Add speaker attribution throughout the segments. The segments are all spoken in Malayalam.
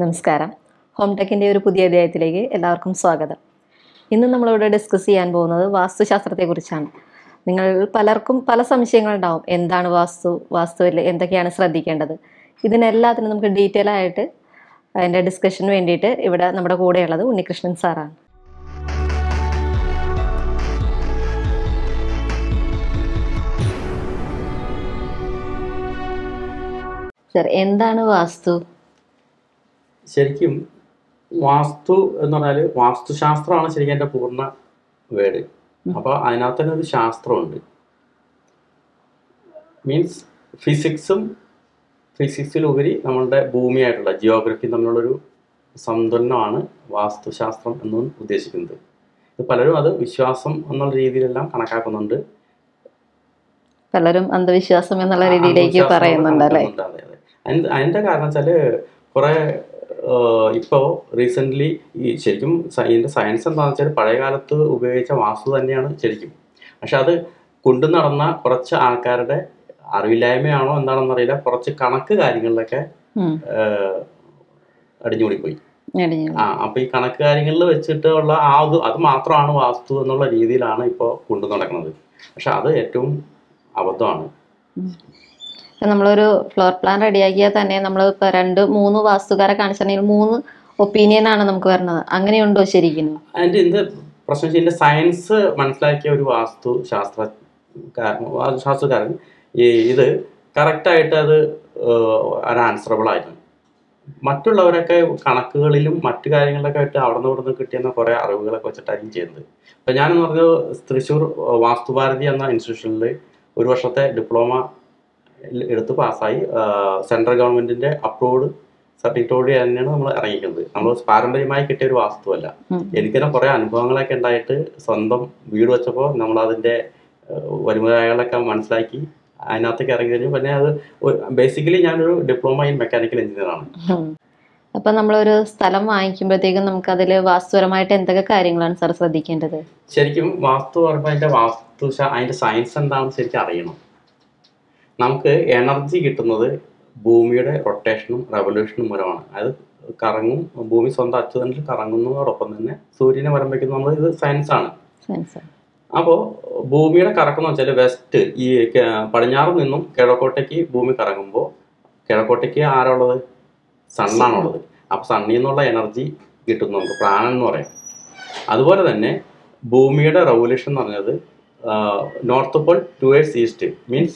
Speaker 1: നമസ്കാരം. ഹോം ടെക്കിൻ്റെ ഒരു പുതിയ അധ്യായത്തിലേക്ക് എല്ലാവർക്കും സ്വാഗതം. ഇന്ന് നമ്മളിവിടെ ഡിസ്കസ് ചെയ്യാൻ പോകുന്നത് വാസ്തുശാസ്ത്രത്തെക്കുറിച്ചാണ്. നിങ്ങൾ പലർക്കും പല സംശയങ്ങളുണ്ടാവും. എന്താണ് വാസ്തുവിൽ എന്തൊക്കെയാണ് ശ്രദ്ധിക്കേണ്ടത്? ഇതിനെല്ലാത്തിനും നമുക്ക് ഡീറ്റെയിൽ ആയിട്ട് അതിൻ്റെ ഡിസ്കഷന് വേണ്ടിയിട്ട് ഇവിടെ നമ്മുടെ കൂടെയുള്ളത് ഉണ്ണികൃഷ്ണൻ സാറാണ്. സർ, എന്താണ് വാസ്തു?
Speaker 2: ശരിക്കും വാസ്തു എന്ന് പറഞ്ഞാൽ വാസ്തുശാസ്ത്രമാണ് ശരിക്കും എൻ്റെ പൂർണ്ണ വേർഡ്. അപ്പോൾ അതിനകത്ത് തന്നെ ഒരു ശാസ്ത്രമുണ്ട്. മീൻസ് ഫിസിക്സിലുപരി നമ്മളുടെ ഭൂമിയായിട്ടുള്ള ജിയോഗ്രഫി തമ്മിലുള്ളൊരു സന്തുലനമാണ് വാസ്തുശാസ്ത്രം എന്നും ഉദ്ദേശിക്കുന്നത്. ഇത് പലരും അത് വിശ്വാസം എന്നുള്ള രീതിയിലെല്ലാം കണക്കാക്കുന്നുണ്ട്.
Speaker 1: പലരും അന്ധവിശ്വാസം എന്നുള്ള രീതിയിലേക്ക് പറയുന്നുണ്ട് അല്ലേ?
Speaker 2: അതിൻ്റെ കാരണം വെച്ചാൽ കുറേ ഇപ്പോൾ റീസെൻ്റ്ലി ഈ ശരിക്കും ഇതിൻ്റെ സയൻസ് എന്താണെന്ന് വെച്ചാൽ പഴയ കാലത്ത് ഉപയോഗിച്ച വാസ്തു തന്നെയാണ് ശരിക്കും. പക്ഷെ അത് കൊണ്ടു നടന്ന കുറച്ച് ആൾക്കാരുടെ അറിവില്ലായ്മയാണോ എന്താണെന്ന് അറിയില്ല, കുറച്ച് കണക്ക് കാര്യങ്ങളിലൊക്കെ അടിഞ്ഞുകൂടിപ്പോയി. അപ്പോൾ ഈ കണക്ക് കാര്യങ്ങളിൽ വെച്ചിട്ടുള്ള അത് മാത്രമാണ് വാസ്തു എന്നുള്ള രീതിയിലാണ് ഇപ്പോൾ കൊണ്ടു നടക്കുന്നത്. പക്ഷെ അത് ഏറ്റവും അബദ്ധമാണ്.
Speaker 1: നമ്മളൊരു ഫ്ലോർ പ്ലാൻ റെഡിയാക്കിയാൽ തന്നെ നമ്മൾ ഇപ്പോൾ 2-3 വാസ്തുകാരെ കാണിച്ചിട്ടുണ്ടെങ്കിൽ 3 ഒപ്പീനിയനാണ് നമുക്ക് വരുന്നത്. അങ്ങനെയുണ്ടോ ശരിക്കും?
Speaker 2: അതിൻ്റെ എന്ത് പ്രശ്നം വെച്ചാൽ ഇതിൻ്റെ സയൻസ് മനസ്സിലാക്കിയ ഒരു വാസ്തുശാസ്ത്രകാരൻ ഇത് കറക്റ്റായിട്ട് അത് ആൻസറബിൾ ആയിരുന്നു. മറ്റുള്ളവരൊക്കെ കണക്കുകളിലും മറ്റു കാര്യങ്ങളിലൊക്കെ ആയിട്ട് അവിടെ നിന്ന് കിട്ടിയെന്ന കുറേ അറിവുകളൊക്കെ വെച്ചിട്ടായിരിക്കും ചെയ്യുന്നത്. ഇപ്പം ഞാനെന്ന് പറഞ്ഞത് തൃശ്ശൂർ വാസ്തുഭാരതി എന്ന ഇൻസ്റ്റിറ്റ്യൂഷനിൽ ഒരു വർഷത്തെ ഡിപ്ലോമ എടുത്ത് പാസ്സായി സെൻട്രൽ ഗവൺമെൻറ്റിൻ്റെ അപ്രൂവ്ഡ് സർട്ടിഫിക്കറ്റോടെ തന്നെയാണ് നമ്മൾ ഇറങ്ങിക്കുന്നത്. നമ്മൾ പാരമ്പര്യമായി കിട്ടിയ ഒരു വാസ്തുവല്ല. എനിക്ക് തന്നെ കുറേ അനുഭവങ്ങളൊക്കെ ഉണ്ടായിട്ട് സ്വന്തം വീട് വെച്ചപ്പോൾ നമ്മളതിൻ്റെ വരുമാനങ്ങളൊക്കെ മനസ്സിലാക്കി അതിനകത്തേക്ക് ഇറങ്ങി കഴിഞ്ഞു. പിന്നെ അത് ബേസിക്കലി ഞാനൊരു ഡിപ്ലോമ ഇൻ മെക്കാനിക്കൽ എഞ്ചിനീയറാണ്.
Speaker 1: അപ്പം നമ്മളൊരു സ്ഥലം വാങ്ങിക്കുമ്പോഴത്തേക്കും നമുക്ക് അതിൽ വാസ്തുപരമായിട്ട് എന്തൊക്കെ കാര്യങ്ങളാണ് സാർ ശ്രദ്ധിക്കേണ്ടത്?
Speaker 2: ശരിക്കും വാസ്തു പറയുമ്പോൾ അതിൻ്റെ സയൻസ് എന്താണെന്ന് ശരിക്കും അറിയണം. നമുക്ക് എനർജി കിട്ടുന്നത് ഭൂമിയുടെ റൊട്ടേഷനും റെവല്യൂഷനും മൂലമാണ്. അത് കറങ്ങും, ഭൂമി സ്വന്തം അച്ചുതണ്ടിൽ കറങ്ങുന്നതോടൊപ്പം തന്നെ സൂര്യനെ വരം വയ്ക്കുന്ന നമ്മൾ ഇത് സയൻസാണ്. അപ്പോൾ ഭൂമിയുടെ കറക്കം എന്ന് വെച്ചാൽ വെസ്റ്റ് ഈ പടിഞ്ഞാറ് നിന്നും കിഴക്കോട്ടേക്ക് ഭൂമി കറങ്ങുമ്പോൾ കിഴക്കോട്ടേക്ക് ആരുള്ളത്? സണ്ണാണുള്ളത്. അപ്പോൾ സണ്ണിൽ നിന്നുള്ള എനർജി കിട്ടുന്നു നമുക്ക്, പ്രാണൻ എന്ന് പറയും. അതുപോലെ തന്നെ ഭൂമിയുടെ റെവല്യൂഷൻ എന്ന് പറഞ്ഞത് north pole towards east, means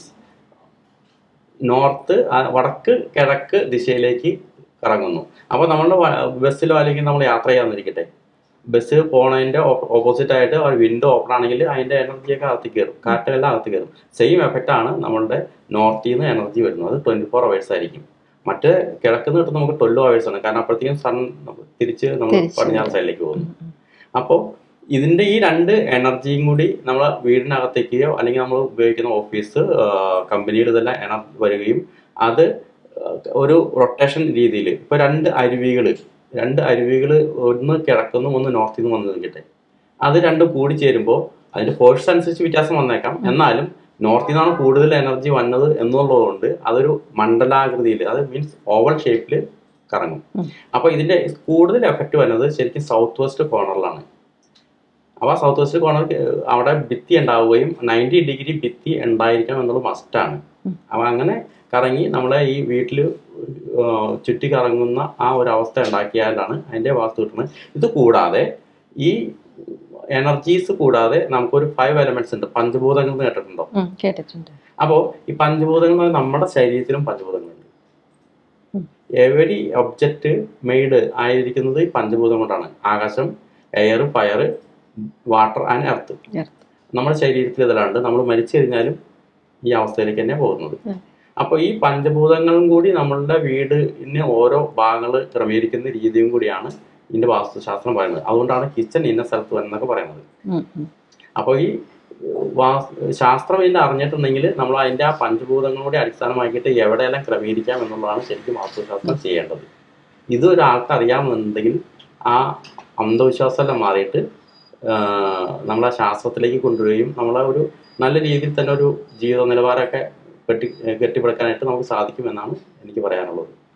Speaker 2: north വടക്ക് കിഴക്ക് ദിശയിലേക്ക് കറങ്ങുന്നു. അപ്പോൾ നമ്മളുടെ ബസ്സിലോ അല്ലെങ്കിൽ നമ്മൾ യാത്ര ചെയ്യാന്നിരിക്കട്ടെ, ബസ് പോണതിൻ്റെ ഓപ്പോസിറ്റായിട്ട് ഒരു വിൻഡോ ഓപ്പൺ ആണെങ്കിൽ അതിൻ്റെ എനർജിയൊക്കെ അകത്തേക്ക് കയറും, കാറ്റുകളെല്ലാം അകത്ത് കയറും. സെയിം എഫക്റ്റാണ് നമ്മളുടെ നോർത്തിൽ നിന്ന് എനർജി വരുന്നത്. 24 hours ആയിരിക്കും. മറ്റേ കിഴക്കുന്ന് കിട്ടുന്ന നമുക്ക് 12 hours ആണ്. കാരണം അപ്പോഴത്തേക്കും സൺ തിരിച്ച് നമ്മൾ പടിഞ്ഞാറ് സൈഡിലേക്ക് പോകുന്നു. അപ്പോൾ ഇതിൻ്റെ ഈ 2 എനർജിയും കൂടി നമ്മളെ വീടിനകത്തേക്കോ അല്ലെങ്കിൽ നമ്മൾ ഉപയോഗിക്കുന്ന ഓഫീസ് കമ്പനിയിൽ ഇതെല്ലാം എനർജി വരികയും അത് ഒരു റൊട്ടേഷൻ രീതിയിൽ ഇപ്പോൾ 2 അരുവികൾ ഒന്ന് കിഴക്കുന്നും ഒന്ന് നോർത്തിൽ നിന്നും വന്ന് നിൽക്കട്ടെ, അത് 2 കൂടി ചേരുമ്പോൾ അതിൻ്റെ ഫോഴ്സ് അനുസരിച്ച് വ്യത്യാസം വന്നേക്കാം. എന്നാലും നോർത്തിൽ നിന്നാണ് കൂടുതൽ എനർജി വന്നത് എന്നുള്ളതുകൊണ്ട് അതൊരു മണ്ഡലാകൃതിയിൽ, അത് മീൻസ് ഓവൽ ഷേപ്പിൽ കറങ്ങും. അപ്പോൾ ഇതിൻ്റെ കൂടുതൽ എഫക്റ്റ് വരുന്നത് ശരിക്കും സൗത്ത് വെസ്റ്റ് കോർണറിലാണ്. അപ്പോൾ സൗത്ത് വെസ്റ്റ് കോർണർ അവിടെ ഭിത്തി ഉണ്ടാവുകയും 90 ഡിഗ്രി ഭിത്തി ഉണ്ടായിരിക്കണം എന്നുള്ളത് മസ്റ്റാണ്. അപ്പോൾ അങ്ങനെ കറങ്ങി നമ്മളെ ഈ വീട്ടിൽ ചുറ്റി കറങ്ങുന്ന ആ ഒരു അവസ്ഥ ഉണ്ടാക്കിയാലാണ് അതിൻ്റെ വാസ്തു കിട്ടുന്നത്. ഇത് കൂടാതെ ഈ എനർജീസ് കൂടാതെ നമുക്കൊരു 5 elements ഉണ്ട്. പഞ്ചഭൂതങ്ങൾ എന്ന് കേട്ടിട്ടുണ്ടോ?
Speaker 1: കേട്ടിട്ടുണ്ട്.
Speaker 2: അപ്പോൾ ഈ പഞ്ചഭൂതങ്ങൾ നമ്മുടെ ശരീരത്തിലും പഞ്ചഭൂതങ്ങളുണ്ട്. എവരി ഒബ്ജക്റ്റ് മെയ്ഡ് ആയിരിക്കുന്നത് ഈ പഞ്ചഭൂതം കൊണ്ടാണ്. ആകാശം, air, fire, water and earth. നമ്മുടെ ശരീരത്തിൽ ഇതിലുണ്ട്. നമ്മൾ മരിച്ചു കഴിഞ്ഞാലും ഈ അവസ്ഥയിലേക്ക് തന്നെ പോകുന്നത്. അപ്പോൾ ഈ പഞ്ചഭൂതങ്ങളും കൂടി നമ്മളുടെ വീടിന് ഓരോ ഭാഗങ്ങൾ ക്രമീകരിക്കുന്ന രീതിയും കൂടിയാണ് ഇതിൻ്റെ വാസ്തുശാസ്ത്രം പറയുന്നത്. അതുകൊണ്ടാണ് കിച്ചൺ ഇന്ന സ്ഥലത്ത് എന്നൊക്കെ പറയുന്നത്. അപ്പോൾ ഈ ശാസ്ത്രം ഇതിൻ്റെ അറിഞ്ഞിട്ടുണ്ടെങ്കിൽ നമ്മൾ അതിൻ്റെ ആ പഞ്ചഭൂതങ്ങളൂടെ അടിസ്ഥാനമാക്കിയിട്ട് എവിടെയെല്ലാം ക്രമീകരിക്കാം എന്നുള്ളതാണ് ശരിക്കും വാസ്തുശാസ്ത്രം ചെയ്യേണ്ടത്. ഇത് ഒരാൾക്ക് അറിയാമെന്നുണ്ടെങ്കിൽ ആ അന്ധവിശ്വാസമെല്ലാം മാറിയിട്ട് നമ്മളെ ശാസ്ത്രത്തിലേക്ക് കൊണ്ടുവരികയും നമ്മളെ ഒരു നല്ല രീതിയിൽ തന്നെ ഒരു ജീവിത നിലവാരമൊക്കെ കെട്ടിപ്പടുക്കാനായിട്ട് നമുക്ക് സാധിക്കുമെന്നാണ് എനിക്ക് പറയാനുള്ളത്.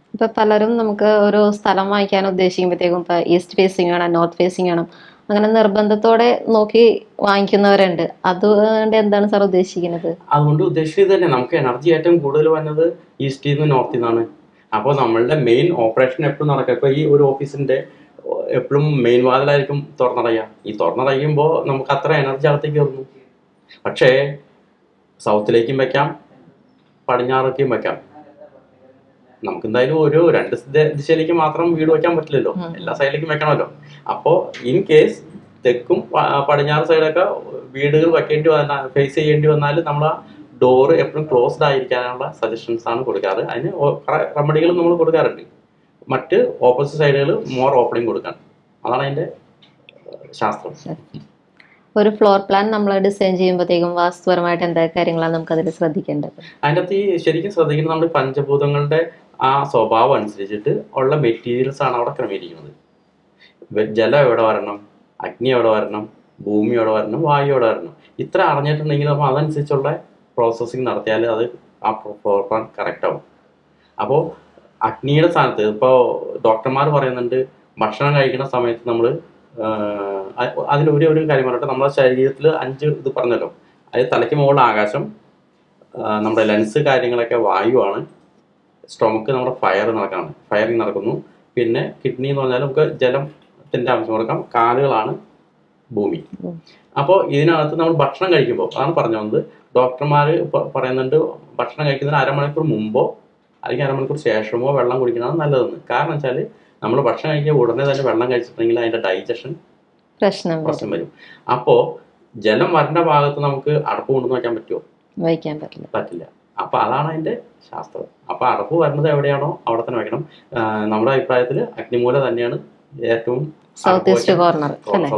Speaker 1: ഇപ്പൊ പലരും നമുക്ക് ഒരു സ്ഥലം വാങ്ങിക്കാൻ ഉദ്ദേശിക്കുമ്പോഴത്തേക്കും ഇപ്പൊ ഈസ്റ്റ് ഫേസിങ് വേണം, നോർത്ത് ഫേസിങ് വേണം, അങ്ങനെ നിർബന്ധത്തോടെ നോക്കി വാങ്ങിക്കുന്നവരുണ്ട്. അതുകൊണ്ട് എന്താണ് സാർ ഉദ്ദേശിക്കുന്നത്?
Speaker 2: അതുകൊണ്ട് ഉദ്ദേശിച്ചത് തന്നെ നമുക്ക് എനർജി ഏറ്റവും കൂടുതൽ വരുന്നത് ഈസ്റ്റിൽ നിന്ന് നോർത്തിൽ നിന്നാണ്. അപ്പോൾ നമ്മളുടെ മെയിൻ ഓപ്പറേഷൻ എപ്പോഴും നടക്കുക. ഇപ്പോൾ ഈ ഒരു ഓഫീസിന്റെ എപ്പോഴും മെയിൻ വാതിലായിരിക്കും തുറന്നടയുക. ഈ തുറന്നടയുമ്പോൾ നമുക്ക് അത്ര എനർജി അകത്തേക്ക് വരുന്നു. പക്ഷേ സൗത്തിലേക്കും വെക്കാം, പടിഞ്ഞാറേക്കും വെക്കാം. നമുക്ക് എന്തായാലും ഒരു രണ്ട് ദിശയിലേക്ക് മാത്രം വീട് വെക്കാൻ പറ്റില്ലല്ലോ, എല്ലാ സൈഡിലേക്കും വെക്കണമല്ലോ. അപ്പോൾ ഇൻ കേസ് തെക്കും പടിഞ്ഞാറ് സൈഡൊക്കെ വീടുകൾ വെക്കേണ്ടി വന്നാൽ, ഫേസ് ചെയ്യേണ്ടി വന്നാൽ നമ്മൾ ആ ഡോറ് എപ്പോഴും ക്ലോസ്ഡ് ആയിരിക്കാനുള്ള സജഷൻസ് ആണ് കൊടുക്കാറ്. അതിന് റെമഡികളും നമ്മൾ കൊടുക്കാറുണ്ട്. മറ്റ് ഓപ്പോസിറ്റ് സൈഡുകൾ മോർ ഓപ്പണിംഗ് കൊടുക്കാൻ. അതാണ് അതിന്റെ ശാസ്ത്രം.
Speaker 1: ഒരു ഫ്ലോർ പ്ലാൻ നമ്മൾ ഡിസൈൻ ചെയ്യുമ്പോഴത്തേക്കും വാസ്തുപരമായിട്ട് എന്തൊക്കെ കാര്യങ്ങളാണ് നമുക്ക് അതിൽ ശ്രദ്ധിക്കേണ്ടത്?
Speaker 2: അതിൻ്റെ അകത്ത് ഈ ശരിക്കും ശ്രദ്ധിക്കുന്നത് നമ്മൾ പഞ്ചഭൂതങ്ങളുടെ ആ സ്വഭാവം അനുസരിച്ചിട്ട് ഉള്ള മെറ്റീരിയൽസ് ആണ് അവിടെ ക്രമീകരിക്കുന്നത്. ജലം എവിടെ വരണം, അഗ്നി എവിടെ വരണം, ഭൂമി എവിടെ വരണം, വായു എവിടെ വരണം, ഇത്ര അറിഞ്ഞിട്ടുണ്ടെങ്കിൽ നമ്മൾ അതനുസരിച്ചുള്ള പ്രോസസ്സിങ് നടത്തിയാൽ അത് ആ ഫ്ലോർ പ്ലാൻ കറക്റ്റ് ആവും. അപ്പോൾ അഗ്നിയുടെ സ്ഥാനത്ത് ഇപ്പോൾ ഡോക്ടർമാർ പറയുന്നുണ്ട്, ഭക്ഷണം കഴിക്കുന്ന സമയത്ത് നമ്മൾ അതിലൊരു കാര്യം പറയട്ടെ, നമ്മുടെ ശരീരത്തിൽ 5 ഇത് പറഞ്ഞല്ലോ. അത് തലയ്ക്ക് മുകളിൽ ആകാശം, നമ്മുടെ ലെൻസ് കാര്യങ്ങളൊക്കെ വായുവാണ്, സ്റ്റൊമക്ക് നമ്മുടെ ഫയറിങ് നടക്കുന്നു, പിന്നെ കിഡ്നി എന്ന് പറഞ്ഞാൽ നമുക്ക് ജലത്തിൻ്റെ അംശം കൊടുക്കാം, കാലുകളാണ് ഭൂമി. അപ്പോൾ ഇതിനകത്ത് നമ്മൾ ഭക്ഷണം കഴിക്കുമ്പോൾ അതാണ് പറഞ്ഞു വന്നത്, ഡോക്ടർമാർ പറയുന്നുണ്ട് ഭക്ഷണം കഴിക്കുന്നതിന് അരമണിക്കൂർ മുമ്പോ അല്ലെങ്കിൽ അരമണിക്കൂർ ശേഷമോ വെള്ളം കുടിക്കുന്നതാണ് നല്ലതെന്ന്. കാരണം വെച്ചാൽ നമ്മൾ ഭക്ഷണം കഴിക്കുക ഉടനെ തന്നെ വെള്ളം കഴിച്ചിട്ടുണ്ടെങ്കിൽ അതിൻ്റെ ഡൈജഷൻ പ്രശ്നം വരും. അപ്പോൾ ജലം വരേണ്ട ഭാഗത്ത് നമുക്ക് അടപ്പ് കൊണ്ടു വയ്ക്കാൻ പറ്റുമോ?
Speaker 1: വയ്ക്കാൻ
Speaker 2: പറ്റില്ല. അപ്പൊ അതാണ് അതിന്റെ ശാസ്ത്രം. അപ്പൊ അടപ്പ് വരുന്നത് എവിടെയാണോ അവിടെ തന്നെ വെക്കണം. നമ്മുടെ അഭിപ്രായത്തിൽ അഗ്നിമൂല തന്നെയാണ് ഏറ്റവും
Speaker 1: south east corner.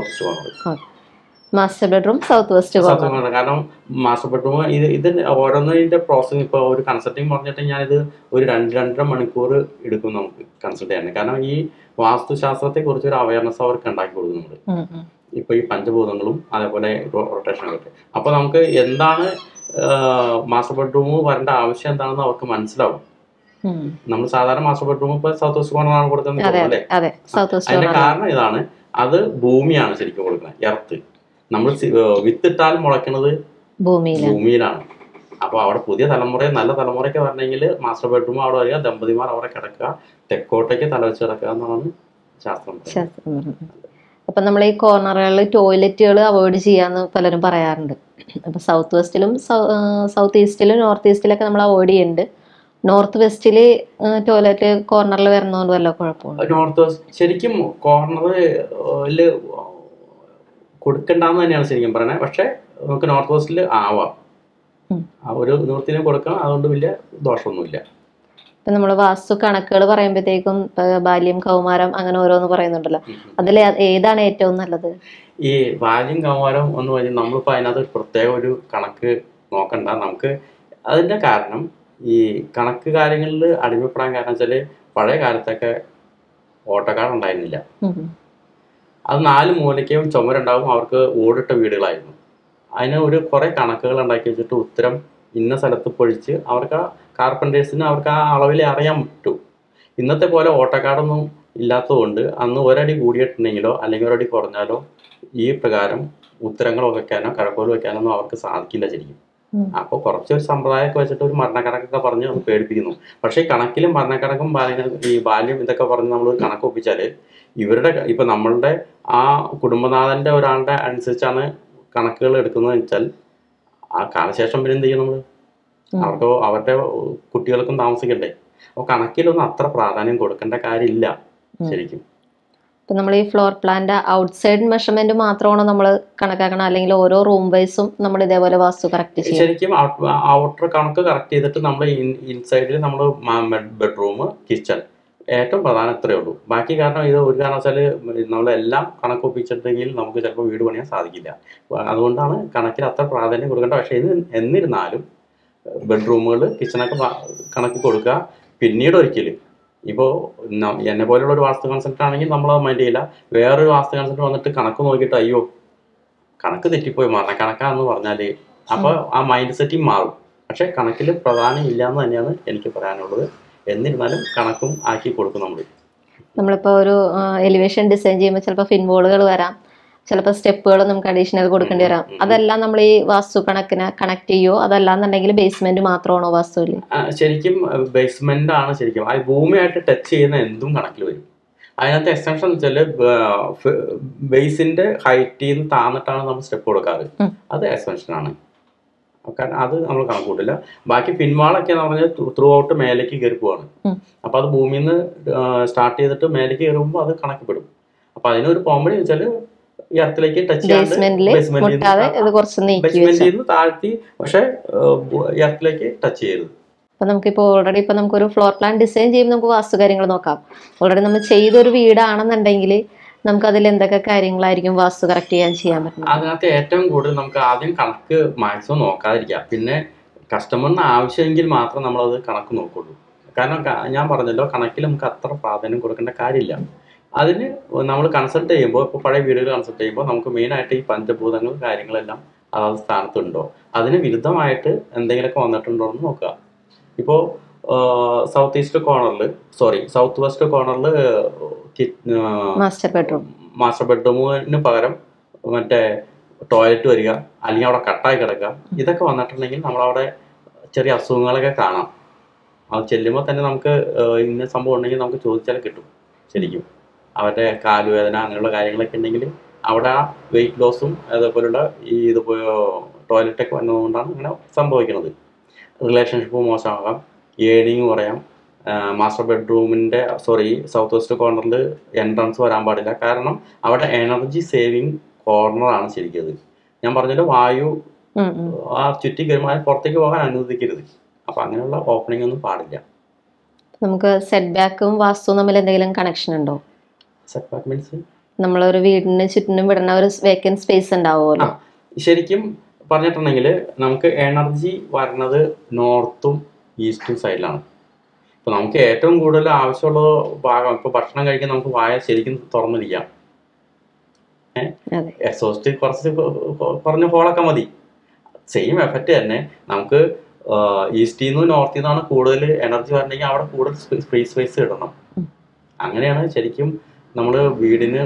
Speaker 1: Master bedroom south west corner.
Speaker 2: കാരണം മാസ്റ്റർ ബെഡ്റൂം ഇത് ഓരോന്നിന്റെ പ്രോസസ്. ഇപ്പോൾ ഒരു കൺസൾട്ടിങ് പറഞ്ഞിട്ട് ഞാനിത് ഒരു 2-2.5 മണിക്കൂർ എടുക്കും നമുക്ക് കൺസൾട്ട് ചെയ്യാൻ. കാരണം ഈ വാസ്തുശാസ്ത്രത്തെ കുറിച്ച് ഒരു അവയർനെസ് അവർക്ക് ഉണ്ടാക്കി കൊടുക്കും നമ്മള്. ഇപ്പൊ ഈ പഞ്ചഭൂതങ്ങളും അതേപോലെ റൊട്ടേഷനൊക്കെ. അപ്പൊ നമുക്ക് എന്താണ് മാസ്റ്റർ ബെഡ്റൂം വരേണ്ട ആവശ്യം എന്താണെന്ന് അവർക്ക് മനസ്സിലാവും. നമ്മൾ സാധാരണ മാസ്റ്റർ ബെഡ്റൂം ഇപ്പൊ സൗത്ത് വെസ്റ്റ് കോർണറാണ് കൊടുക്കുന്നത് അല്ലേ? അതിന്റെ കാരണം ഇതാണ്, അത് ഭൂമിയാണ് ശരിക്കും കൊടുക്കുന്നത്, എർത്ത്. നമ്മൾ വിത്തിട്ടാൽ മുളയ്ക്കുന്നത് ഭൂമിയിലാണ്. അപ്പൊ അവിടെ പുതിയ തലമുറ, നല്ല തലമുറയ്ക്ക് വരണമെങ്കിൽ മാസ്റ്റർ ബെഡ്റൂം അവിടെ വരിക, ദമ്പതിമാർ അവിടെ കിടക്കുക, തെക്കോട്ടേക്ക് തലവെച്ച് കിടക്കുക എന്നാണ് ശാസ്ത്രം.
Speaker 1: അപ്പൊ നമ്മൾ ഈ കോർണറുകളിൽ ടോയ്ലറ്റുകൾ അവോയ്ഡ് ചെയ്യാന്ന് പലരും പറയാറുണ്ട്. അപ്പൊ സൗത്ത് വെസ്റ്റിലും സൗത്ത് ഈസ്റ്റിലും നോർത്ത് ഈസ്റ്റിലൊക്കെ നമ്മൾ അവോയ്ഡ് ചെയ്യുന്നുണ്ട്. നോർത്ത് വെസ്റ്റില് ടോയ്ലറ്റ് കോർണറിൽ വരുന്നതുകൊണ്ട് വല്ല കുഴപ്പമുണ്ട്?
Speaker 2: നോർത്ത് വെസ്റ്റ് ശരിക്കും കോർണറില് കൊടുക്കണ്ടെന്ന് തന്നെയാണ് ശരിക്കും പറയുന്നത്. പക്ഷെ നമുക്ക് നോർത്ത് വെസ്റ്റിൽ ആവാം, ഒരു നിവൃത്തിനും കൊടുക്കാം, അതുകൊണ്ട് വലിയ ദോഷമൊന്നുമില്ല.
Speaker 1: ഇപ്പൊ നമ്മള് വാസ്തു കണക്കുകൾ പറയുമ്പോഴത്തേക്കും ബാല്യം, കൗമാരം അങ്ങനെ ഓരോന്ന് പറയുന്നുണ്ടല്ലോ, അതിൽ ഏതാണ് ഏറ്റവും നല്ലത്?
Speaker 2: ഈ ബാല്യം, കൗമാരം എന്ന് പറഞ്ഞാൽ നമ്മളിപ്പോൾ അതിനകത്ത് പ്രത്യേക ഒരു കണക്ക് നോക്കണ്ട. നമുക്ക് അതിന്റെ കാരണം ഈ കണക്ക് കാര്യങ്ങളിൽ അടിമപ്പെടാൻ കാരണം വെച്ചാല് പഴയ കാലത്തൊക്കെ ഓട്ടക്കാട് ഉണ്ടായിരുന്നില്ല. അത് 4 മൂലയ്ക്കും ചുമരുണ്ടാവും, അവർക്ക് ഓടിട്ട വീടുകളായിരുന്നു. അതിന് ഒരു കുറെ കണക്കുകൾ ഉണ്ടാക്കി വെച്ചിട്ട് ഉത്തരം ഇന്ന സ്ഥലത്ത് പൊഴിച്ച് അവർക്ക് ആ കാർപ്പൻറ്റേഴ്സിന് അവർക്ക് ആ അളവിൽ അറിയാൻ പറ്റും. ഇന്നത്തെ പോലെ ഓട്ടക്കാടൊന്നും ഇല്ലാത്തതുകൊണ്ട് അന്ന് ഒരടി കൂടിയിട്ടുണ്ടെങ്കിലോ അല്ലെങ്കിൽ ഒരടി കുറഞ്ഞാലോ ഈ പ്രകാരം ഉത്തരങ്ങൾ വെക്കാനോ കഴക്കോൽ വെക്കാനൊന്നും അവർക്ക് സാധിക്കില്ല ശരിക്കും. അപ്പോൾ കുറച്ചൊരു സമ്പ്രദായമൊക്കെ വെച്ചിട്ട് ഒരു മരണക്കണക്കൊക്കെ പറഞ്ഞ് അത് പേടിപ്പിക്കുന്നു. പക്ഷേ ഈ കണക്കിലും മരണക്കണക്കും ഈ ബാല്യം ഇതൊക്കെ പറഞ്ഞ് നമ്മൾ കണക്ക് ഒപ്പിച്ചാൽ ഇവരുടെ ഇപ്പൊ നമ്മളുടെ ആ കുടുംബനാഥന്റെ ഒരാളുടെ അനുസരിച്ചാണ് കണക്കുകൾ എടുക്കുന്നത് വെച്ചാൽ ആ കാലശേഷം പിന്നെ എന്ത് ചെയ്യും നമ്മള്? അവർക്ക് അവരുടെ കുട്ടികൾക്കും താമസിക്കണ്ടേ. അപ്പോൾ കണക്കിലൊന്നും അത്ര പ്രാധാന്യം കൊടുക്കേണ്ട കാര്യമില്ല ശരിക്കും.
Speaker 1: ഇപ്പൊ നമ്മൾ ഈ ഫ്ലോർ പ്ലാന്റെ ഔട്ട്സൈഡ് മെഷർമെന്റ് മാത്രമാണോ നമ്മൾ കണക്കാക്കണം, അല്ലെങ്കിൽ ഓരോ റൂം വൈസും നമ്മൾ ഇതേപോലെ വാസ്തു കറക്റ്റ് ചെയ്യും?
Speaker 2: ശരിക്കും ഔട്ടർ കണക്ക് കറക്റ്റ് ചെയ്തിട്ട് നമ്മൾ ഇൻസൈഡിൽ നമ്മൾ ബെഡ്റൂം, കിച്ചൺ ഏറ്റവും പ്രധാനം ഇത്രയേ ഉള്ളൂ. ബാക്കി കാരണം ഇത് ഒരു കാരണവശാൽ നമ്മളെല്ലാം കണക്കൊപ്പിച്ചിട്ടുണ്ടെങ്കിൽ നമുക്ക് ചിലപ്പോൾ വീട് പണിയാൻ സാധിക്കില്ല. അതുകൊണ്ടാണ് കണക്കിൽ അത്ര പ്രാധാന്യം കൊടുക്കേണ്ട. പക്ഷേ എന്നിരുന്നാലും ബെഡ്റൂമുകൾ, കിച്ചണൊക്കെ കണക്ക് കൊടുക്കുക. പിന്നീട് ഒരിക്കലും ഇപ്പോൾ എന്നെ പോലുള്ള ഒരു വാസ്തു കൺസൾട്ട് ആണെങ്കിൽ നമ്മളത് മൈൻഡ് ചെയ്യില്ല. വേറൊരു വാസ്തു കൺസൾട്ട് വന്നിട്ട് കണക്ക് നോക്കിയിട്ട് അയ്യോ കണക്ക് തെറ്റിപ്പോയി കണക്കാന്ന് പറഞ്ഞാൽ അപ്പോൾ ആ മൈൻഡ് സെറ്റിങ് മാറും. പക്ഷെ കണക്കിൽ പ്രാധാന്യം ഇല്ല എന്ന് തന്നെയാണ് എനിക്ക് പറയാനുള്ളത്. എന്നിരുന്നാലും കണക്കും ആക്കി കൊടുക്കും നമ്മൾ.
Speaker 1: നമ്മളിപ്പോൾ ഒരു എലിവേഷൻ ഡിസൈൻ ചെയ്യുമ്പോൾ ചിലപ്പോൾ ഫിൻവോളുകൾ വരാം, ചിലപ്പോൾ സ്റ്റെപ്പുകൾ നമുക്ക് അഡീഷണൽ കൊടുക്കേണ്ടി വരാം. അതെല്ലാം നമ്മൾ ഈ വാസ്തു കണക്കിന് കണക്ട് ചെയ്യോ, അതല്ലാന്നുണ്ടെങ്കിൽ ബേസ്മെന്റ് മാത്രമാണോ വാസ്തുവിൽ?
Speaker 2: ശരിക്കും ബേസ്മെന്റ് ആണ് ശരിക്കും. അത് ഭൂമിയായിട്ട് ടച്ച് ചെയ്യുന്ന എന്തും കണക്കിൽ വരും. അതിനകത്ത് എക്സ്റ്റൻഷൻ എന്ന് വെച്ചാൽ ബേസിന്റെ ഹൈറ്റിൽ നിന്ന് താന്നിട്ടാണ് നമ്മൾ സ്റ്റെപ്പ് കൊടുക്കാറ്. അത് എക്സ്റ്റൻഷൻ ആണ്. കാരണം അത് നമ്മൾ കണക്ക് കൂട്ടില്ല. ബാക്കി പിൻവാളൊക്കെ എന്ന് പറഞ്ഞാൽ ത്രൂ ഔട്ട് മേലേക്ക് കയറി പോവാണ്. അപ്പൊ അത് ഭൂമിയിൽ നിന്ന് സ്റ്റാർട്ട് ചെയ്തിട്ട് മേലേക്ക് കയറുമ്പോൾ അത് കണക്കപ്പെടും. അപ്പൊ അതിനൊരു കോമഡി വെച്ചാൽ ഈ എർത്തിലേക്ക് ടച്ച് ചെയ്യാണ്ട് ബേസ്മെന്റിൽ നിന്ന് താഴ്ത്തി, പക്ഷെ എർത്തിലേക്ക് ടച്ച് ചെയ്യരുത്.
Speaker 1: അപ്പൊ നമുക്കിപ്പോൾ ഓൾറെഡി ഇപ്പൊ നമുക്കൊരു ഫ്ലോർ പ്ലാൻ ഡിസൈൻ ചെയ്യുമ്പോൾ നമുക്ക് വാസ്തു കാര്യങ്ങൾ നോക്കാം. ഓൾറെഡി നമ്മൾ ചെയ്തൊരു വീടാണെന്നുണ്ടെങ്കിൽ നമുക്ക് അതിൽ എന്തൊക്കെ കാര്യങ്ങളായിരിക്കും വാസ്തു കറക്റ്റ് ചെയ്യാൻ പറ്റും?
Speaker 2: അതിനകത്ത് ഏറ്റവും കൂടുതൽ നമുക്ക് ആദ്യം കണക്ക് മാക്സിമം നോക്കാതിരിക്കാം. പിന്നെ കസ്റ്റമറിന് ആവശ്യമെങ്കിൽ മാത്രം നമ്മളത് കണക്ക് നോക്കുള്ളൂ. കാരണം ഞാൻ പറഞ്ഞല്ലോ, കണക്കിൽ നമുക്ക് അത്ര പ്രാധാന്യം കൊടുക്കേണ്ട കാര്യമില്ല. അതിന് നമ്മൾ കൺസൾട്ട് ചെയ്യുമ്പോൾ, ഇപ്പോൾ പഴയ വീടുകൾ കൺസൾട്ട് ചെയ്യുമ്പോൾ നമുക്ക് മെയിനായിട്ട് ഈ പഞ്ചഭൂതങ്ങൾ കാര്യങ്ങളെല്ലാം അതാത് സ്ഥാനത്തുണ്ടോ, അതിന് വിരുദ്ധമായിട്ട് എന്തെങ്കിലുമൊക്കെ വന്നിട്ടുണ്ടോ എന്ന് നോക്കുക. ഇപ്പോൾ സൗത്ത് വെസ്റ്റ് കോർണറിൽ മാസ്റ്റർ ബെഡ്റൂമിന് പകരം മറ്റേ ടോയ്ലറ്റ് വരിക, അല്ലെങ്കിൽ അവിടെ കട്ടായി കിടക്കുക, ഇതൊക്കെ വന്നിട്ടുണ്ടെങ്കിൽ നമ്മളവിടെ ചെറിയ അസുഖങ്ങളൊക്കെ കാണാം. അത് ചെല്ലുമ്പോൾ തന്നെ നമുക്ക് ഇന്ന സംഭവം ഉണ്ടെങ്കിൽ നമുക്ക് ചോദിച്ചാൽ കിട്ടും. ശരിക്കും അവരുടെ കാലുവേദന അങ്ങനെയുള്ള കാര്യങ്ങളൊക്കെ ഉണ്ടെങ്കിൽ അവിടെ ആ വെയിറ്റ് ലോസും അതേപോലുള്ള ഈ ടോയ്ലറ്റൊക്കെ വന്നതുകൊണ്ടാണ് ഇങ്ങനെ സംഭവിക്കുന്നത്. റിലേഷൻഷിപ്പ് മോശമാകാം, ഏണിങ് കുറയാം. മാസ്റ്റർ ബെഡ്റൂമിൻ്റെ സൗത്ത് വെസ്റ്റ് കോർണറിൽ എൻട്രൻസ് വരാൻ പാടില്ല. കാരണം അവിടെ എനർജി സേവിങ് കോർണറാണ് ശരിക്കും. അത് ഞാൻ പറഞ്ഞല്ലോ, വായു ആ ചുറ്റി കയറുമ്പോൾ അത് പുറത്തേക്ക് പോകാൻ അനുവദിക്കരുത്. അപ്പൊ അങ്ങനെയുള്ള ഓപ്പണിംഗ് ഒന്നും പാടില്ല.
Speaker 1: നമുക്ക് സെറ്റ് ബാക്കും വാസ്തു തമ്മിൽ എന്തെങ്കിലും കണക്ഷൻ ഉണ്ടോ?
Speaker 2: സെറ്റ് ബാക്ക് മീൻസ്
Speaker 1: നമ്മളൊരു വീടിന് ചുറ്റിനും വിടുന്ന ഒരു വേക്കൻറ്റ് സ്പേസ് ഉണ്ടാവുമല്ലോ.
Speaker 2: ശരിക്കും പറഞ്ഞിട്ടുണ്ടെങ്കിൽ നമുക്ക് എനർജി വരുന്നത് നോർത്തും ഈസ്റ്റും സൈഡിലാണ്. ഇപ്പൊ നമുക്ക് ഏറ്റവും കൂടുതൽ ആവശ്യമുള്ള ഭാഗം, ഇപ്പൊ ഭക്ഷണം കഴിക്കാൻ നമുക്ക് വായ ശരിക്കും തുറന്നിരിക്കാം. എക്സോസ്റ്റ് കുറഞ്ഞ ഹോളൊക്കെ മതി. സെയിം എഫക്റ്റ് തന്നെ നമുക്ക് ഈസ്റ്റിൽ നിന്നും നോർത്തിൽ നിന്നാണ് കൂടുതൽ എനർജി വരണമെങ്കിൽ അവിടെ കൂടുതൽ ഫ്രീ സ്പേസ് ഇടണം. അങ്ങനെയാണ് ശരിക്കും നമ്മൾ വീടിന്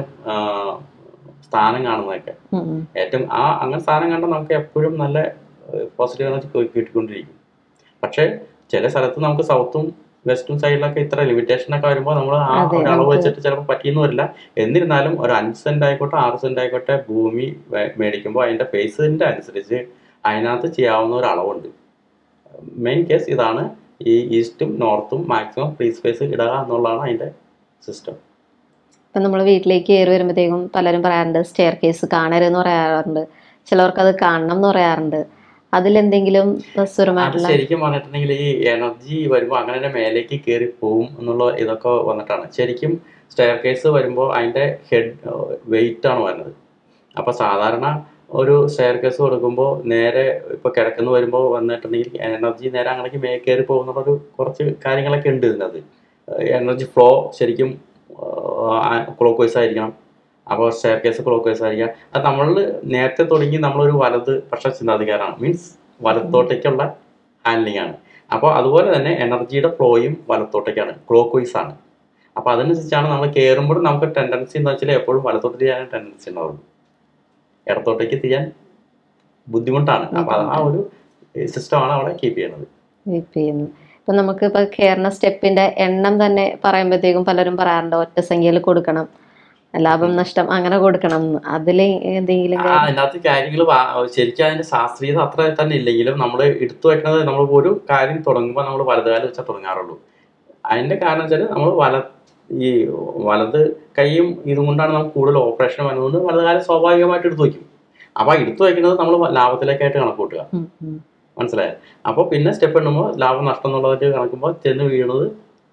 Speaker 2: സ്ഥാനം കാണുന്നതൊക്കെ. ഏറ്റവും അങ്ങനെ സ്ഥാനം കണ്ടാൽ നമുക്ക് എപ്പോഴും നല്ല പോസിറ്റീവ് എനർജി കിട്ടിക്കൊണ്ടിരിക്കും. പക്ഷെ ചില സ്ഥലത്ത് നമുക്ക് സൗത്തും വെസ്റ്റും സൈഡിലൊക്കെ ഇത്ര ലിമിറ്റേഷനൊക്കെ വരുമ്പോൾ നമ്മൾ ആ ഒരു അളവ് വെച്ചിട്ട് ചിലപ്പോൾ പറ്റിയെന്ന് വരില്ല. എന്നിരുന്നാലും ഒരു 5 സെന്റ് ആയിക്കോട്ടെ 6 സെന്റ് ആയിക്കോട്ടെ ഭൂമി മേടിക്കുമ്പോൾ അതിന്റെ ഫേസിന്റെ അനുസരിച്ച് അതിനകത്ത് ചെയ്യാവുന്ന ഒരു അളവുണ്ട്. മെയിൻ കേസ് ഇതാണ്. ഈ ഈസ്റ്റും നോർത്തും മാക്സിമം ഫ്രീ സ്പേസ് ഇടുക എന്നുള്ളതാണ് അതിന്റെ സിസ്റ്റം.
Speaker 1: ഇപ്പം നമ്മൾ വീട്ടിലേക്ക് കയറി വരുമ്പോഴത്തേക്കും പലരും പറയാറുണ്ട് സ്റ്റെയർ കേസ് കാണരുതെന്ന് പറയാറുണ്ട്, ചിലവർക്ക് അത് കാണണം എന്ന് പറയാറുണ്ട്. അതിലെന്തെങ്കിലും
Speaker 2: ശരിക്കും പറഞ്ഞിട്ടുണ്ടെങ്കിൽ ഈ എനർജി വരുമ്പോൾ അങ്ങനെ തന്നെ മേലേക്ക് കയറി പോവും എന്നുള്ള ഇതൊക്കെ വന്നിട്ടാണ്. ശരിക്കും സ്റ്റെയർ കേസ് വരുമ്പോൾ അതിന്റെ ഹെഡ് വെയിറ്റ് ആണ് വരുന്നത്. അപ്പൊ സാധാരണ ഒരു സ്റ്റെയർ കേസ് കൊടുക്കുമ്പോൾ നേരെ ഇപ്പൊ കിടക്കുന്നു വരുമ്പോൾ വന്നിട്ടുണ്ടെങ്കിൽ എനർജി നേരെ അങ്ങനെയൊക്കെ കയറി പോകുന്നുള്ളൊരു കുറച്ച് കാര്യങ്ങളൊക്കെ ഉണ്ട് ഇതിനകത്ത്. എനർജി ഫ്ലോ ശരിക്കും ക്ലോക്ക് വൈസ് ആയിരിക്കണം. അപ്പോൾ സ്റ്റെയർ കേസ് ക്ലോക്ക് വൈസ് ആയിരിക്കാം. അത് നമ്മൾ നേരത്തെ തുടങ്ങി നമ്മളൊരു വലത് പക്ഷ ചിന്താധികാരമാണ്, മീൻസ് വലത്തോട്ടേക്കുള്ള ഹാൻഡ്ലിംഗ് ആണ്. അപ്പോൾ അതുപോലെ തന്നെ എനർജിയുടെ ഫ്ലോയും വലത്തോട്ടേക്കാണ്, ക്ലോക്ക് വൈസ് ആണ്. അപ്പോൾ അതനുസരിച്ചാണ് നമ്മൾ കയറുമ്പോൾ നമുക്ക് ടെൻഡൻസി എന്ന് വെച്ചാൽ എപ്പോഴും വലത്തോട്ട് ചെയ്യാൻ ടെൻഡൻസി ഉണ്ടാവുള്ളൂ. ഇടത്തോട്ടേക്ക് ചെയ്യാൻ ബുദ്ധിമുട്ടാണ്. അപ്പോൾ ആ ഒരു സിസ്റ്റമാണ് അവിടെ കീപ്പ് ചെയ്യുന്നത്.
Speaker 1: ഇപ്പൊ നമുക്ക് ഇപ്പൊ കയറുന്ന സ്റ്റെപ്പിന്റെ എണ്ണം തന്നെ പറയുമ്പോഴത്തേക്കും പലരും പറയാറുണ്ട് ഒറ്റ സംഖ്യയിൽ കൊടുക്കണം, ലാഭം നഷ്ടം അങ്ങനെ കൊടുക്കണം. അതില് എന്തെങ്കിലും
Speaker 2: അതിനകത്ത് കാര്യങ്ങൾ ശരിക്കും അതിന്റെ ശാസ്ത്രീയത അത്ര തന്നെ ഇല്ലെങ്കിലും നമ്മൾ എടുത്തു വെക്കുന്നത്, നമ്മൾ ഒരു കാര്യം തുടങ്ങുമ്പോൾ നമ്മൾ വലതുകാലം വെച്ചാൽ തുടങ്ങാറുള്ളൂ. അതിന്റെ കാരണം വെച്ചാൽ നമ്മൾ ഈ വലത് കൈയും ഇതും കൊണ്ടാണ് നമുക്ക് കൂടുതൽ ഓപ്പറേഷൻ വരുന്നത്. വലതുകാലം സ്വാഭാവികമായിട്ട് എടുത്തു വയ്ക്കും. അപ്പൊ എടുത്തു വയ്ക്കുന്നത് നമ്മൾ ലാഭത്തിലേക്കായിട്ട് കണക്ക് കൂട്ടുക, മനസ്സിലായോ? അപ്പൊ പിന്നെ സ്റ്റെപ്പ് ഇടുമ്പോൾ ലാഭം നഷ്ടം എന്നുള്ളതായിട്ട് കണക്കുമ്പോൾ ചെന്ന് വീഴുന്നത്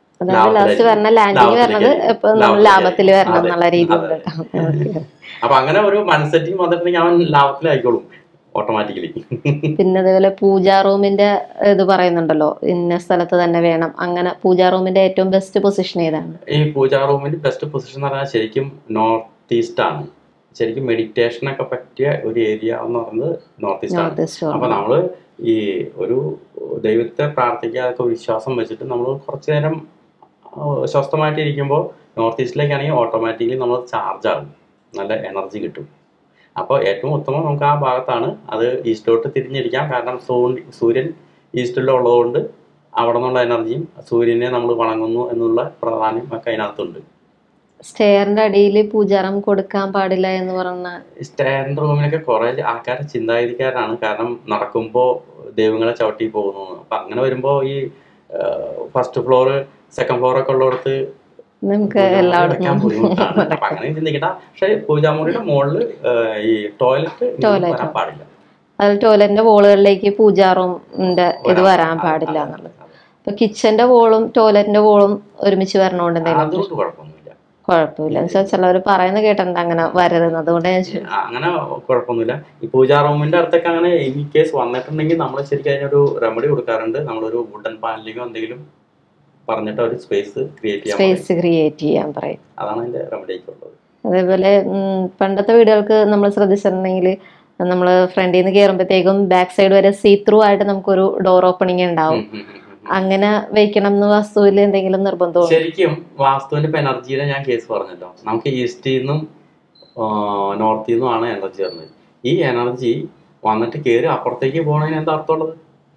Speaker 2: അപ്പൊ അങ്ങനെ ഒരു മൈൻഡ് സെറ്റിംഗ് വന്നിട്ടുണ്ടെങ്കിൽ അവൻ ലാഭത്തിലായിക്കോളും ഓട്ടോമാറ്റിക്കലി.
Speaker 1: പിന്നെ അതേപോലെ പൂജാ റൂമിന്റെ ഇത് പറയുന്നുണ്ടല്ലോ, ഇന്ന സ്ഥലത്ത് തന്നെ വേണം, അങ്ങനെ പൂജാ റൂമിന്റെ ഏറ്റവും ബെസ്റ്റ് പൊസിഷൻ ഏതാണ്?
Speaker 2: ഈ പൂജാ റൂമിന്റെ ബെസ്റ്റ് പൊസിഷൻ എന്ന് പറഞ്ഞാൽ ശരിക്കും നോർത്ത് ഈസ്റ്റ് ആണ്. ശരിക്കും മെഡിറ്റേഷനൊക്കെ പറ്റിയ ഒരു ഏരിയ എന്ന് പറയുന്നത് നോർത്ത് ഈസ്റ്റ് ആണ്. അപ്പൊ നമ്മള് ഈ ഒരു ദൈവത്തെ പ്രാർത്ഥിക്കാതൊക്കെ വിശ്വാസം വെച്ചിട്ട് നമ്മൾ കുറച്ച് നേരം സ്വസ്ഥമായിട്ട് ഇരിക്കുമ്പോൾ നോർത്ത് ഈസ്റ്റിലേക്കാണെങ്കിൽ ഓട്ടോമാറ്റിക്കലി നമ്മൾ ചാർജ് ആകും, നല്ല എനർജി കിട്ടും. അപ്പോൾ ഏറ്റവും ഉത്തമം നമുക്ക് ആ ഭാഗത്താണ്. അത് ഈസ്റ്റിലോട്ട് തിരിഞ്ഞിരിക്കാം, കാരണം സൂര്യൻ ഈസ്റ്റിലുള്ളതുകൊണ്ട് അവിടെ നിന്നുള്ള എനർജിയും സൂര്യനെ നമ്മൾ വണങ്ങുന്നു എന്നുള്ള പ്രാധാന്യം ഒക്കെ അതിനകത്തുണ്ട്.
Speaker 1: സ്റ്റെയറിന്റെ അടിയിൽ പൂജാരം കൊടുക്കാൻ പാടില്ല എന്ന് പറഞ്ഞ
Speaker 2: സ്റ്റെയറിന്റെ റൂമിലൊക്കെ കുറെ ആൾക്കാർ ചിന്താഗതിക്കാരാണ്, കാരണം നടക്കുമ്പോൾ ദൈവങ്ങളെ ചവിട്ടി പോകുന്നു. അപ്പൊ അങ്ങനെ വരുമ്പോൾ ഈ ഫസ്റ്റ് ഫ്ലോർ സെക്കൻഡ് ഫ്ലോർ ഒക്കെ ഉള്ളിടത്ത്
Speaker 1: നമുക്ക്
Speaker 2: വെക്കാൻ
Speaker 1: എല്ലായിടത്തും
Speaker 2: ബുദ്ധിമുട്ടാണ്. അപ്പൊ അങ്ങനെ ചിന്തിക്കണ്ട. പക്ഷെ പൂജാമുറിയുടെ മുകളില് ഈ ടോയ്ലറ്റ് വരാൻ പാടില്ല.
Speaker 1: അതിൽ ടോയ്ലറ്റിന്റെ വോളുകളിലേക്ക് പൂജാറൂമിന്റെ ഇത് വരാൻ പാടില്ല എന്നുള്ളത്. ഇപ്പൊ കിച്ചന്റെ വോളും ടോയ്ലറ്റിന്റെ വോളും ഒരുമിച്ച് വരണോണ്ട് എന്തെങ്കിലും
Speaker 2: അതുകൊണ്ട് കുഴപ്പമൊന്നുമില്ല.
Speaker 1: കുഴപ്പമില്ല എന്ന് വെച്ചാൽ ചിലവർ പറയുന്നത് കേട്ടിട്ടുണ്ട് അങ്ങനെ വരരുത്, അതുകൊണ്ട് ഞാൻ
Speaker 2: അങ്ങനെ കുഴപ്പമൊന്നുമില്ല. ഈ പൂജാ റൂമിന്റെ അടുത്തൊക്കെ അങ്ങനെ ഇൻ കേസ് വന്നിട്ടുണ്ടെങ്കിൽ നമ്മൾ ശരിക്കും അതിനൊരു റെമഡി കൊടുക്കാറുണ്ട്. നമ്മളൊരു വുഡൻ പാനലിങ്ങോ എന്തെങ്കിലും പറഞ്ഞിട്ട് ഒരു സ്പേസ് ക്രിയേറ്റ് ചെയ്യാൻ പറയും. അതാണ് അതിന്റെ റെമഡി ഉള്ളത്.
Speaker 1: അതേപോലെ പണ്ടത്തെ വീടുകൾക്ക് നമ്മൾ ശ്രദ്ധിച്ചിട്ടുണ്ടെങ്കിൽ നമ്മൾ ഫ്രണ്ടിൽ നിന്ന് കയറുമ്പോഴത്തേക്കും ബാക്ക് സൈഡ് വരെ സീ ത്രൂ ആയിട്ട് നമുക്കൊരു ഡോർ ഓപ്പണിംഗ് ഉണ്ടാവും. അങ്ങനെ വെക്കണം എന്ന് വാസ്തുവിൽ എന്തെങ്കിലും നിർബന്ധം?
Speaker 2: ശരിക്കും വാസ്തുവിന്റെ ഇപ്പൊ എനർജിയുടെ ഞാൻ കേസ് പറഞ്ഞല്ലോ, നമുക്ക് ഈസ്റ്റിൽ നിന്നും നോർത്തിൽ നിന്നും ആണ് എനർജി വരുന്നത്. ഈ എനർജി വന്നിട്ട് കയറി അപ്പുറത്തേക്ക് പോകണതിന് എന്താ അർത്ഥമുള്ളത്?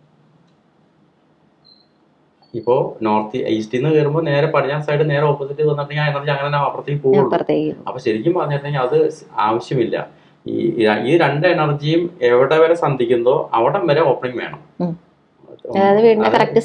Speaker 2: ഇപ്പോ ഈസ്റ്റിൽ നിന്ന് കയറുമ്പോൾ നേരെ പടിഞ്ഞാറ് സൈഡ് നേരെ ഓപ്പോസിറ്റ് വന്നിട്ടുണ്ടെങ്കിൽ ആ എനർജി അങ്ങനെ അപ്പുറത്തേക്ക് പോകും. അപ്പൊ ശരിക്കും പറഞ്ഞിട്ടുണ്ടെങ്കിൽ അത് ആവശ്യമില്ല. ഈ രണ്ട് എനർജിയും എവിടെ വരെ സന്ധിക്കുന്നതോ അവിടെ വരെ ഓപ്പണിംഗ് വേണം.
Speaker 1: കറക്റ്റ്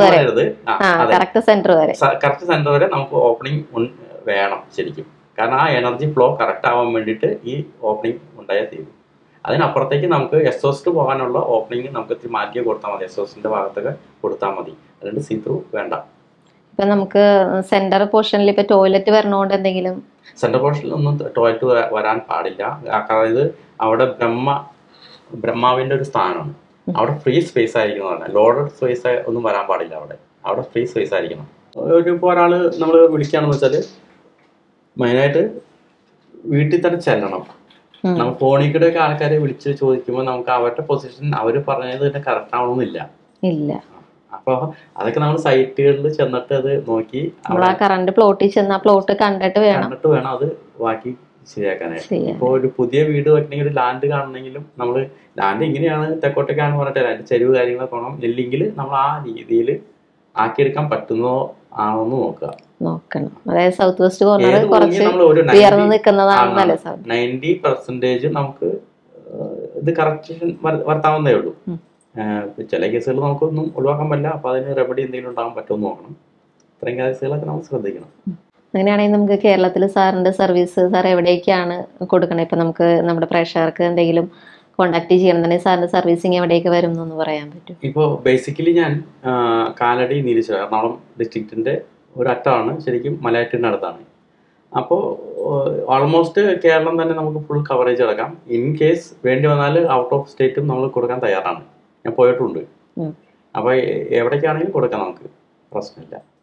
Speaker 1: സെന്റർ
Speaker 2: വരെ നമുക്ക് ഓപ്പണിംഗ് വേണം ശരിക്കും. കാരണം ആ എനർജി ഫ്ലോ കറക്റ്റ് ആവാൻ വേണ്ടിയിട്ട് ഈ ഓപ്പണിംഗ് ഉണ്ടായാൽ തീരും. അതിനപ്പുറത്തേക്ക് നമുക്ക് എക്സോസ്റ്റ് പോകാനുള്ള ഓപ്പണിംഗ് നമുക്ക് ഇത്തിരി മാറ്റി കൊടുത്താൽ മതി, എക്സോസ്റ്റിന്റെ ഭാഗത്തൊക്കെ കൊടുത്താൽ മതി. അതുകൊണ്ട് സീ ത്രൂ വേണ്ട.
Speaker 1: ഇപ്പൊ നമുക്ക് സെന്റർ പോർഷനിൽ ഇപ്പൊ ടോയ്ലറ്റ് വരണോണ്ട് എന്തെങ്കിലും?
Speaker 2: സെന്റർ പോർഷനിൽ ഒന്നും ടോയ്ലറ്റ് വരാൻ പാടില്ല. അതായത് അവിടെ ബ്രഹ്മാവിന്റെ ഒരു സ്ഥാനമാണ്. അവിടെ ഫ്രീ സ്പേസ് ആയിരിക്കണം പറഞ്ഞാൽ, ലോഡഡ് സ്പേസ് ഒന്നും വരാൻ പാടില്ല. അവിടെ ഫ്രീ സ്പേസ് ആയിരിക്കണം. ഇപ്പോൾ ഒരാള് നമ്മൾ വിളിക്കുകയാണെന്ന് വെച്ചാൽ മെയിനായിട്ട് വീട്ടിൽ തന്നെ ചെല്ലണം. നമ്മൾ ഫോണിൽ കൂടെ ഒക്കെ ആൾക്കാരെ വിളിച്ച് ചോദിക്കുമ്പോൾ നമുക്ക് അവരുടെ പൊസിഷൻ അവർ പറഞ്ഞത് തന്നെ കറക്റ്റ് ആവണമെന്നില്ല. അപ്പൊ അതൊക്കെ നമ്മൾ സൈറ്റുകളിൽ ചെന്നിട്ട് അത് നോക്കി
Speaker 1: കറണ്ട് പ്ലോട്ടിൽ ചെന്ന് പ്ലോട്ട് കണ്ടിട്ട്
Speaker 2: വേണം അത് ബാക്കി ശരിയാക്കാനായിട്ട്. ഇപ്പൊ ഒരു പുതിയ വീട് വെക്കണമെങ്കിൽ ഒരു ലാൻഡ് കാണണമെങ്കിലും നമ്മൾ ലാൻഡ് ഇങ്ങനെയാണ് തെക്കോട്ടേക്കാണ് പറഞ്ഞിട്ട് അതിന്റെ ചെരിവ് കാര്യങ്ങളൊക്കെ വേണം. ഇല്ലെങ്കിൽ നമ്മൾ ആ രീതിയിൽ ആക്കിയെടുക്കാൻ പറ്റുന്നോ ആണോന്ന്
Speaker 1: നോക്കണം. അതായത് സൗത്ത് വെസ്റ്റ് കോർണർ കുറച്ച് ഉയർന്നു നിൽക്കുന്നതാണ്
Speaker 2: 90% നമുക്ക് ഇത് കറക്ഷൻ വരുത്താവുന്നതേ ഉള്ളൂ. ചില കേസുകൾ നമുക്കൊന്നും ഒഴിവാക്കാൻ പറ്റില്ല. അപ്പൊ അതിന് റെമഡി എന്തെങ്കിലും ഉണ്ടാകാൻ പറ്റുമെന്ന് നോക്കണം. ഇത്രയും കേസുകളൊക്കെ നമ്മൾ ശ്രദ്ധിക്കണം.
Speaker 1: അങ്ങനെയാണെങ്കിൽ നമുക്ക് കേരളത്തിൽ സാറിന്റെ സർവീസ് സാർ എവിടേക്കാണ് കൊടുക്കണത്? ഇപ്പൊ നമുക്ക് നമ്മുടെ പ്രേക്ഷകർക്ക് എന്തെങ്കിലും കോണ്ടാക്ട് ചെയ്യണമെന്നുണ്ടെങ്കിൽ സാറിന്റെ സർവീസിങ് എവിടേക്ക് വരും എന്നൊന്ന് പറയാൻ പറ്റും?
Speaker 2: ഇപ്പോൾ ബേസിക്കലി ഞാൻ കാലടി നീലേശ്വരം എറണാകുളം ഡിസ്ട്രിക്റ്റിന്റെ ഒരു അറ്റമാണ്, ശരിക്കും മലയാറ്റൂരിന്റെ അടുത്താണ്. അപ്പോൾ ഓൾമോസ്റ്റ് കേരളം തന്നെ നമുക്ക് ഫുൾ കവറേജ് എടുക്കാം. ഇൻ കേസ് വേണ്ടി വന്നാൽ ഔട്ട് ഓഫ് സ്റ്റേറ്റും നമ്മൾ കൊടുക്കാൻ തയ്യാറാണ്. ഞാൻ പോയിട്ടുണ്ട്. അപ്പൊ എവിടേക്കാണെങ്കിലും കൊടുക്കാം, നമുക്ക് പ്രശ്നമില്ല.